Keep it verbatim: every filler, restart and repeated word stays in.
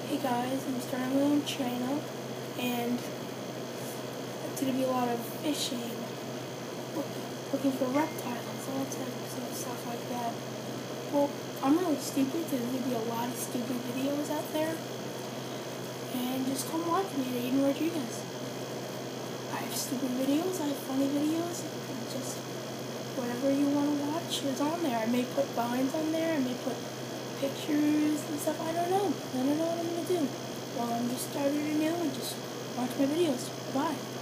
Hey guys, I'm starting my own channel, and it's going to be a lot of fishing, looking for reptiles, all types of stuff like that. Well, I'm really stupid, so there's going to be a lot of stupid videos out there, and just come watch me at Aiden Rodriguez. I have stupid videos, I have funny videos, and just whatever you want to watch is on there. I may put vines on there, I may put pictures and stuff. I don't know. I don't know what I'm going to do. Well, I'm just starting anew and just watch my videos. Bye.